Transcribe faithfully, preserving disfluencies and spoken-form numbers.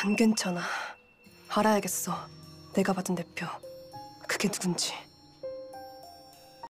안 괜찮아. 알아야겠어. 내가 받은 대표. 그게 누군지.